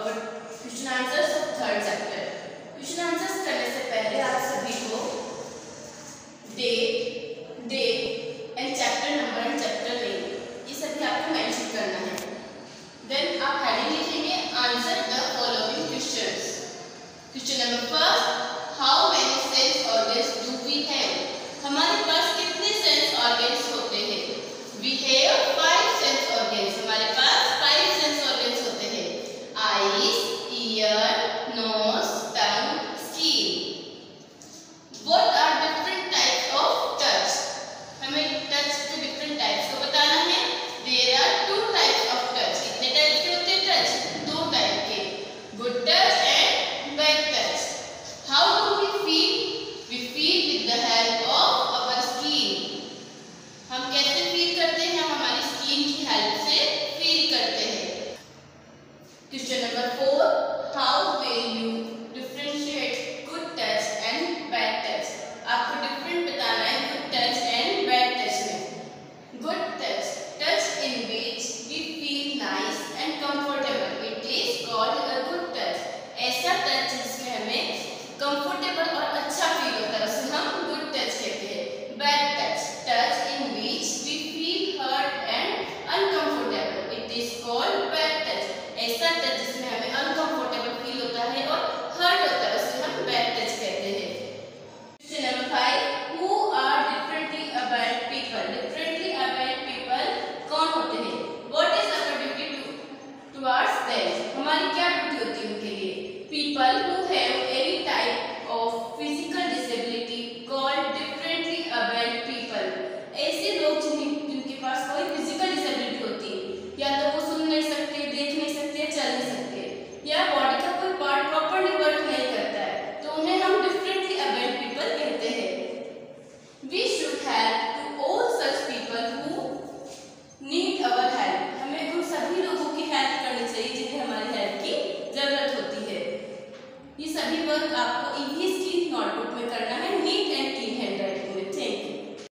और question answers third chapter. Question answers करने से पहले आप सभी को date and chapter number and chapter name ये सभी आपको मेंशन करना है। देन आप हेडिंग लिखेंगे answer the following questions. Question number first, how many sense organs do we have? हमारे पास कितने सेंस ऑर्गन्स होते हैं? We have 5 sense organs. हमारे पास 5 सेंस ऑर्गन्स होते हैं। Eyes, ear, nose, tongue, skin. What are different types of touch? हमें टच के डिफरेंट टाइप्स को बताना है। There are 2 types of touch. कितने टाइप के होते हैं टच? 2 टाइप के, good touch and bad touch. How do we feel? We feel with the help of our skin. हम कैसे फील करते हैं? हम हमारी स्किन की हेल्प से फील करते हैं। Question number 4, how will you differentiate good touch and bad touch? आपको डिफरेंट बताना है good touch and bad touch में। Good touch, touch in which we feel nice and comfortable, it is called a good touch. ऐसा touch जिसमें हमें comfortable और अच्छा feel होता है उसे हम गुड टच कहते हैं। Bad touch, touch in which we feel hurt and uncomfortable, it is called bad touch. ऐसा टच जिसमें हमें अनकंफर्टेबल फील होता है और हर्ट होता है उसे हम बैड टच कहते हैं। Question number 5, who are differently abled people? Differently abled people कौन होते हैं? What is our duty towards them? हमारी क्या ड्यूटी होती है उनके लिए? People who have any type of physical disability called differently abled people. ऐसे लोग जिनके पास कोई फिजिकल डिसेबिलिटी होती है, या तो वो सुन नहीं सकते, देख नहीं सकते, चल नहीं सकते, या बॉडी का कोई पार्ट प्रॉपर्ली वर्क नहीं करता है, तो उन्हें हम डिफरेंटली अबल्ड पीपल कहते हैं। We should help to all such people who need our help. हमें उन सभी लोगों की हेल्प करनी चाहिए जिन्हें हमारी हेल्प की जरूरत होती है। ये सभी वर्क आपको EVS की नोटबुक